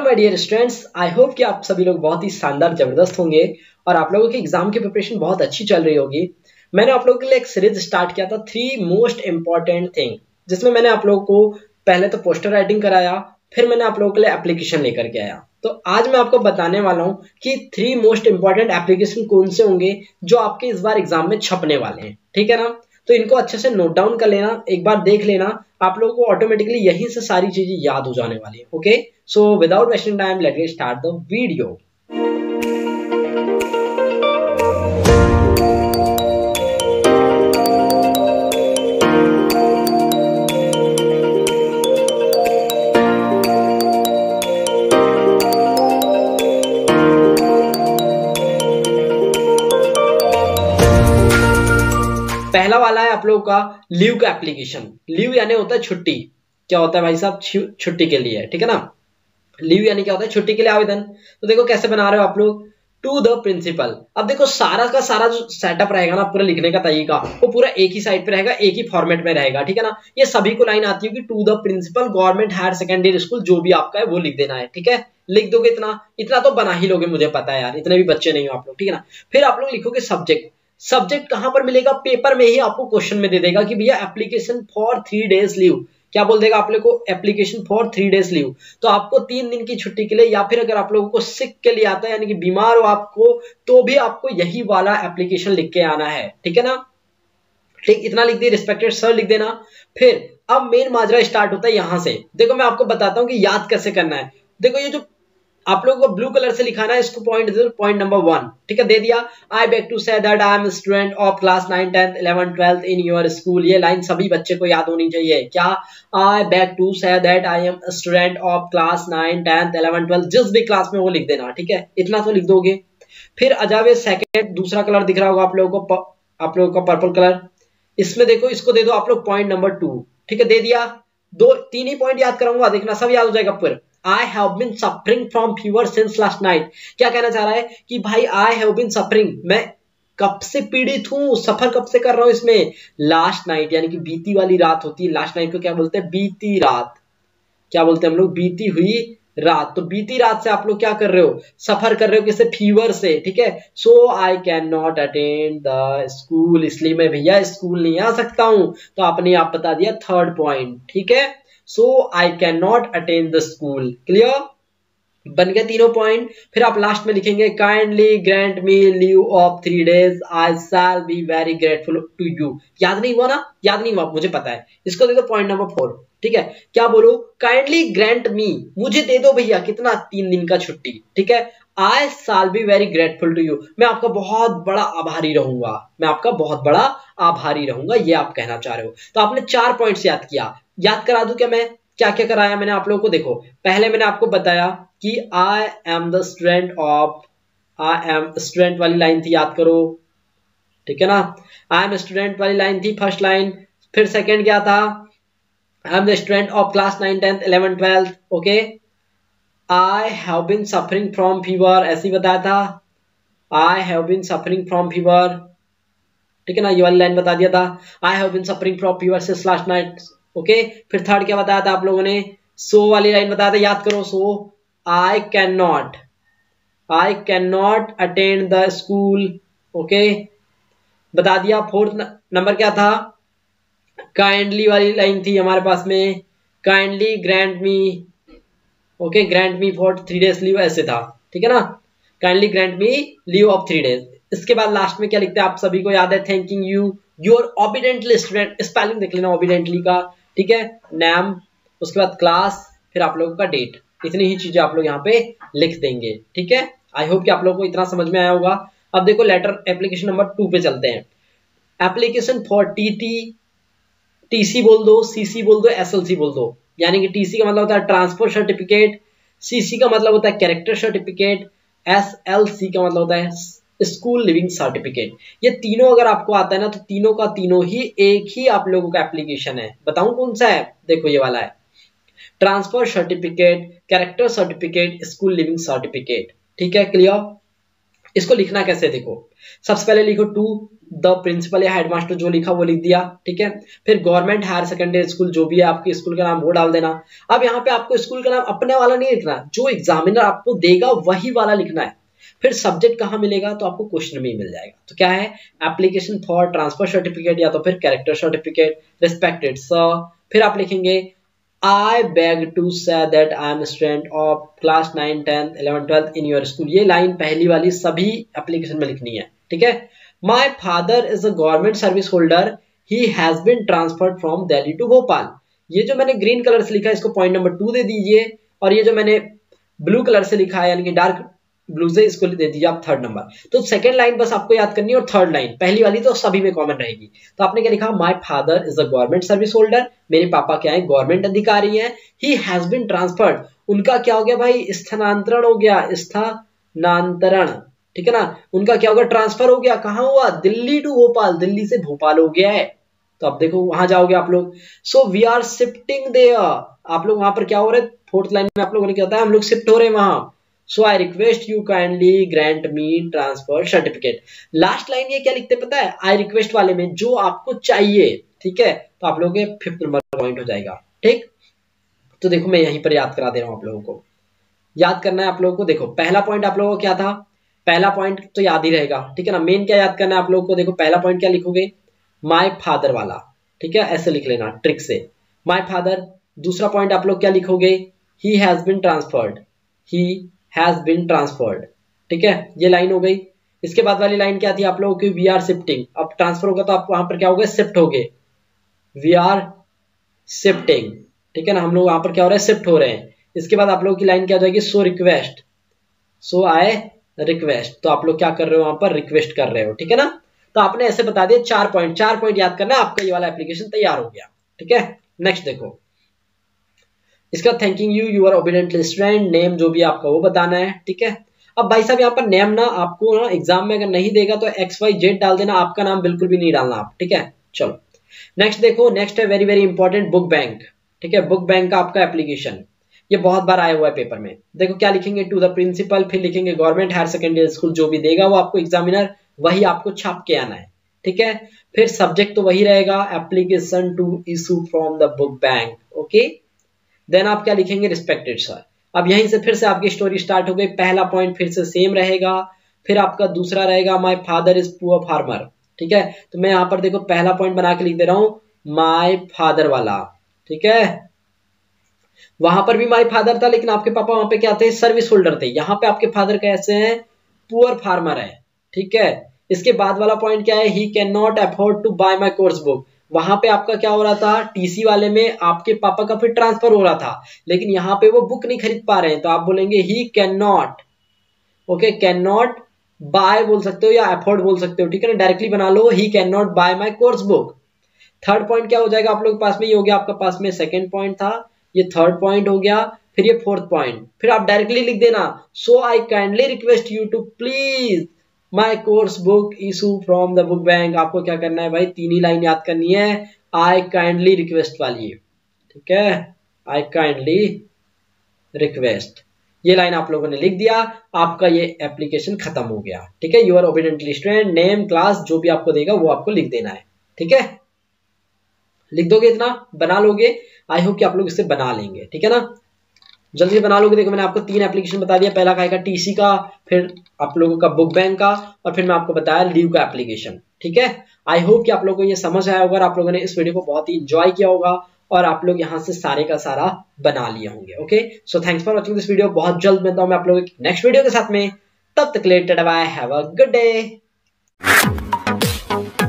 My dear students, I hope कि आप सभी लोग बहुत ही शानदार जबरदस्त होंगे और आप लोगों की एग्जाम की प्रिपरेशन बहुत अच्छी चल रही होगी। मैंने आप लोगों के लिए एक सीरीज स्टार्ट किया था 3 मोस्ट इंपॉर्टेंट थिंग, जिसमें मैंने आप लोगों को पहले तो पोस्टर राइटिंग कराया, फिर मैंने आप लोगों के लिए एप्लीकेशन लेकर के आया। तो आज मैं आपको बताने वाला हूं कि 3 मोस्ट इंपॉर्टेंट एप्लीकेशन कौन से होंगे जो आपके इस बार एग्जाम में छपने वाले हैं। ठीक है ना? तो इनको अच्छे से नोट डाउन कर लेना, एक बार देख लेना, आप लोगों को ऑटोमेटिकली यहीं से सारी चीजें याद हो जाने वाली है। Okay, so without wasting time let get start the video. पहला वाला है आप लोगों का लीव का एप्लीकेशन। लीव यानी होता है छुट्टी। क्या होता है भाई साहब? छुट्टी के लिए, ठीक है ना। लीव यानी क्या होता है? छुट्टी के लिए आवेदन। तो देखो कैसे बना रहे हो आप लोग, टू द प्रिंसिपल। अब देखो सारा का सारा जो सेटअप रहेगा ना, पूरा लिखने का तरीका वो पूरा एक ही साइड पे रहेगा, एक ही फॉर्मेट में रहेगा, ठीक है ना। ये सभी को लाइन आती होगी, to the principal government higher secondary school, जो भी आपका है वो लिख देना है, ठीक है। लिख दोगे इतना इतना तो बना ही लोगे, मुझे पता है यार, इतने भी बच्चे नहीं हो आप लोग, ठीक है ना। फिर आप लोग लिखोगे सब्जेक्ट। सब्जेक्ट कहां पर मिलेगा? पेपर में ही आपको क्वेश्चन में दे देगा कि भैया एप्लीकेशन फॉर 3 डेज लीव। क्या बोल देगा आप लोग को? Application for 3 days leave. तो आपको 3 दिन की छुट्टी के लिए, या फिर अगर आप लोगों को सिक के लिए आता है यानी कि बीमार हो आपको, तो भी आपको यही वाला एप्लीकेशन लिख के आना है, ठीक है ना। ठीक, इतना लिख दिए, रिस्पेक्टेड सर लिख देना। फिर अब मेन माजरा स्टार्ट होता है यहां से। देखो मैं आपको बताता हूं कि याद कैसे करना है। देखो ये जो आप लोगों को ब्लू कलर से लिखाना है, इसको पॉइंट दे दो, पॉइंट नंबर 1, ठीक है, दे दिया। I beg to say that I M student of class 9 10th 11th 12th in your school. ये लाइन सभी बच्चे को याद होनी चाहिए। क्या? I beg to say that I M student of class 9 10th 11th 12th, जिस भी क्लास में वो लिख देना, ठीक है, इतना तो लिख दोगे। फिर अजावे सेकंड, दूसरा कलर दिख रहा होगा आप लोगों को, आप लोगों का पर्पल कलर। इसमें देखो, इसको दे दो आप लोग पॉइंट नंबर 2, ठीक है, दे दिया। 2 3 ही पॉइंट याद कराऊंगा, देखना सब याद हो जाएगा। फिर I have been suffering from fever since last night। क्या कहना चाह रहा है कि भाई I have been suffering, मैं कब से पीड़ित हूं, सफर कब से कर रहा हूं इसमें। लास्ट नाइट यानी कि बीती वाली रात होती है, लास्ट नाइट को क्या बोलते हैं? बीती रात। क्या बोलते हैं हम लोग? बीती हुई रात। तो बीती रात से आप लोग क्या कर रहे हो? सफर कर रहे हो किससे? फीवर से, ठीक है। So I can not attend the school, इसलिए मैं भैया स्कूल नहीं आ सकता हूं। तो आपने आप बता दिया थर्ड पॉइंट, ठीक है। So I can not attend the school. Clear? बन गया तीनों पॉइंट। फिर आप लास्ट में लिखेंगे kindly grant me leave of 3 days, I shall be very grateful to you. याद नहीं हुआ ना? याद नहीं हुआ, मुझे पता है। इसको दे दो पॉइंट नंबर 4, ठीक है। क्या बोलो? काइंडली ग्रांट मी, मुझे दे दो भैया कितना? 3 दिन का छुट्टी, ठीक है। I shall be very grateful to you, मैं आपका बहुत बड़ा आभारी रहूंगा, मैं आपका बहुत बड़ा आभारी रहूंगा, ये आप कहना चाह रहे हो। तो आपने 4 पॉइंट्स याद किया। याद करा दूं क्या मैं? क्या क्या कराया मैंने आप लोगों को? देखो पहले मैंने आपको बताया कि I am the student of, I M student वाली लाइन थी, याद करो, ठीक है ना। आई एम स्टूडेंट वाली लाइन थी फर्स्ट लाइन। फिर सेकंड क्या था? I am the student of class 9 10th 11th 12th, okay. I have been suffering from fever, ऐसे ही बताया था, I have been suffering from fever, ठीक है ना, ये वाली लाइन बता दिया था। I have been suffering from fever since last night, okay. फिर थर्ड क्या बताया था आप लोगों ने? सो वाली लाइन बताया था, याद करो। So I can not attend the school, okay, बता दिया। फोर्थ नंबर क्या था? काइंडली वाली लाइन थी हमारे पास में, kindly grant me, okay, grant me for 3 days leave, ऐसे था, ठीक है ना। Kindly grant me leave of 3 days। इसके बाद लास्ट में क्या लिखते हैं आप सभी को याद है? Thanking you your obediently student, spelling देख लेना ओबीडेंटली का, ठीक है। नाम, उसके बाद क्लास, फिर आप लोगों का डेट। इतनी ही चीजें आप लोग यहाँ पे लिख देंगे, ठीक है। आई होप कि आप लोगों को इतना समझ में आया होगा। अब देखो लेटर एप्लीकेशन नंबर 2 पे चलते हैं। एप्लीकेशन फॉर टीटी, टीसी बोल दो, सीसी बोल दो, एसएलसी बोल दो। यानी कि टीसी का मतलब होता है ट्रांसफर सर्टिफिकेट, सीसी का मतलब होता है कैरेक्टर सर्टिफिकेट, एसएलसी का मतलब होता है स्कूल लिविंग सर्टिफिकेट। ये तीनों अगर आपको आता है ना, तो तीनों का तीनों ही एक ही आप लोगों का एप्लीकेशन है। बताऊं कौन सा है? देखो ये वाला है, transfer certificate, character certificate, school living certificate, ठीक है, क्लियर। इसको लिखना कैसे देखो, सबसे पहले लिखो टू द प्रिंसिपल या हेडमास्टर, जो लिखा वो लिख दिया, ठीक है। फिर गवर्नमेंट हायर सेकेंडरी स्कूल, जो भी है आपके स्कूल का नाम वो डाल देना। अब यहाँ पे आपको स्कूल का नाम अपने वाला नहीं लिखना, जो एग्जामिनर आपको देगा वही वाला लिखना है। फिर सब्जेक्ट कहाँ मिलेगा, तो आपको क्वेश्चन में ही मिल जाएगा। तो क्या है, एप्लीकेशन फॉर ट्रांसफर सर्टिफिकेट या तो फिर कैरेक्टर सर्टिफिकेट, रिस्पेक्टेड सर। फिर आप लिखेंगे I beg to say that I am a student of class 9, 10th, 11th, 12th in your school। ये लाइन पहली वाली सभी एप्लीकेशन में लिखनी है, ठीक है। My father is a government service holder, he has been transferred from Delhi to Bhopal. ये जो मैंने ग्रीन कलर से लिखा है इसको पॉइंट नंबर 2 दे दीजिए, और ये जो मैंने ब्लू कलर से लिखा है यानी कि डार्क ब्लू से, इसको दे दीजिए आप थर्ड नंबर। तो सेकंड लाइन बस आपको याद करनी है, और थर्ड लाइन पहली वाली तो सभी में कॉमन रहेगी। तो आपने क्या लिखा, my father is a government service holder, मेरे पापा क्या है, गवर्नमेंट अधिकारी हैं। ही हैज बीन ट्रांसफर्ड, उनका क्या हो गया भाई, स्थानांतरण हो गया, स्थानांतरण, ठीक है ना। उनका क्या होगा, ट्रांसफर हो गया, कहां हुआ, दिल्ली टू भोपाल, दिल्ली से भोपाल हो गया है। तो अब देखो वहां जाओगे आप लोग, so we are shifting there, आप लोग वहां पर क्या हो रहे, फोर्थ लाइन में आप लोगों ने क्या होता है, हम लोग शिफ्ट हो रहे हैं वहां। So I request you kindly grant me transfer certificate। Last line ये क्या लिखते पता है, I request वाले में जो आपको चाहिए, ठीक है। तो आप लोगों के 5th नंबर पॉइंट हो जाएगा, ठीक। तो देखो मैं यहीं पर याद करा दे रहा हूं आप लोगों को, याद करना है आप लोगों को। देखो पहला पॉइंट आप लोगों को क्या था, पहला पॉइंट तो याद ही रहेगा, ठीक है ना। मेन क्या याद करना है आप लोगों को, देखो पहला पॉइंट क्या लिखोगे, माय फादर वाला, ठीक है, ऐसे लिख लेना ट्रिक से, माय फादर। दूसरा पॉइंट आप लोग क्या लिखोगे, he has been transferred, he has been transferred, ठीक है, ये लाइन हो गई। इसके बाद वाली लाइन क्या थी आप लोगों की, वी आर शिफ्टिंग। अब ट्रांसफर होगा तो आप वहां पर क्या हो गए, शिफ्ट हो गए, वी आर शिफ्टिंग, ठीक है ना, हम लोग वहां पर क्या हो रहा है, शिफ्ट हो रहे हैं। इसके बाद आप लोगों की लाइन क्या हो जाएगी, so request, so I request. तो आप लोग क्या कर रहे हो, वहां पर रिक्वेस्ट कर रहे हो, ठीक है ना। तो आपने ऐसे बता दिया 4 पॉइंट, 4 पॉइंट याद करना, आपका ये वाला एप्लीकेशन तैयार हो गया, ठीक है। नेक्स्ट देखो, इसका thanking you your obedient student, name जो भी आपका वो बताना है, ठीक है। अब भाई साहब यहाँ पर नेम ना आपको ना एग्जाम में अगर नहीं देगा तो XYZ डाल देना, आपका नाम बिल्कुल भी नहीं डालना आप, ठीक है। चलो नेक्स्ट देखो, नेक्स्ट है very very important book bank, ठीक है। बुक बैंक का आपका एप्लीकेशन ये बहुत बार आया हुआ है पेपर में। देखो क्या लिखेंगे, टू द प्रिंसिपल, फिर लिखेंगे गवर्नमेंट हायर सेकेंडरी स्कूल, जो भी देगा वो आपको एग्जामिनर वही आपको छाप के आना है, ठीक है। फिर सब्जेक्ट तो वही रहेगा, application to issue from the book bank, okay. Then आप क्या लिखेंगे, रिस्पेक्टेड सर। अब यहीं से फिर से आपकी स्टोरी स्टार्ट हो गई, पहला पॉइंट फिर से सेम रहेगा, फिर आपका दूसरा रहेगा my father is poor farmer, ठीक है। तो मैं यहाँ पर देखो पहला पॉइंट बना के लिख दे रहा हूं माय फादर वाला, ठीक है। वहां पर भी माय फादर था, लेकिन आपके पापा वहां पे क्या थे, सर्विस होल्डर थे। यहाँ पे आपके फादर कैसे हैं, पुअर फार्मर है, ठीक है। इसके बाद वाला पॉइंट क्या है, he can not afford to buy my course book. वहां पे आपका क्या हो रहा था, टीसी वाले में आपके पापा का फिर ट्रांसफर हो रहा था, लेकिन यहाँ पे वो बुक नहीं खरीद पा रहे हैं, तो आप बोलेंगे he can not, okay, can not buy बोल सकते हो या अफोर्ड बोल सकते हो, ठीक है ना, डायरेक्टली बना लो, he can not buy my course book. Third point क्या हो जाएगा आप लोग के पास में, ये हो गया आपका पास में सेकंड पॉइंट था, ये थर्ड पॉइंट हो गया, फिर ये फोर्थ पॉइंट। फिर आप डायरेक्टली लिख देना, so I kindly request you to please my course book issue from the book bank. आपको क्या करना है भाई, 3 ही लाइन याद करनी है, आई काइंडली रिक्वेस्ट वाली, ठीक है, आई काइंडली रिक्वेस्ट। ये लाइन आप लोगों ने लिख दिया, आपका ये एप्लीकेशन खत्म हो गया, ठीक है। Your obediently student, name class जो भी आपको देगा वो आपको लिख देना है, ठीक है। लिख दोगे, इतना बना लोगे, आई होप कि आप लोग इसे बना लेंगे, ठीक है ना, जल्दी से बना लोगे। देखो मैंने आपको 3 एप्लीकेशन बता दिया, पहला का टीसी का, फिर आप लोगों का बुक बैंक का, और फिर मैं आपको बताया लीव का एप्लीकेशन, ठीक है। आई होप कि आप लोगों को ये समझ आया होगा, आप लोगों ने इस वीडियो को बहुत ही एंजॉय किया होगा, और आप लोग यहाँ से सारे का सारा बना लिए होंगे, okay. So thanks for watching this video, बहुत जल्द मिलता हूँ मैं आप लोगों के नेक्स्ट वीडियो के साथ में, तब तक के लिए tata bye, have a good day.